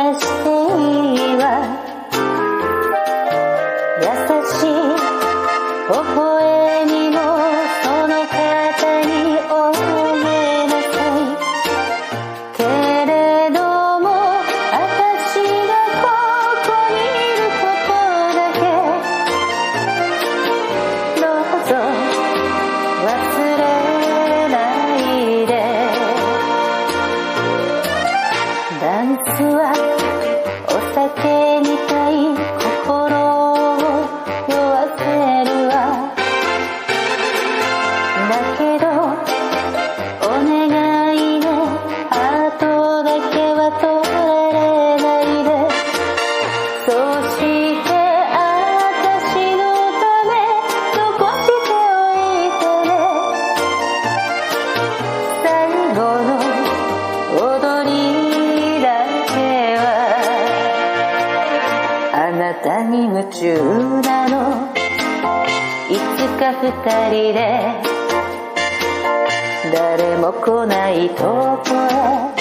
していいわ。優しい微笑みのその方におめなさい。けれども私がここにいることだけどうぞ忘れないで。ダンスはお酒みたい心を酔わせるわ。だけどお願いね、ハートだけは取られないで。そして私のため残しておいてね。最後の踊りだけはあなたに夢中なの。いつか二人で誰も来ないとこへ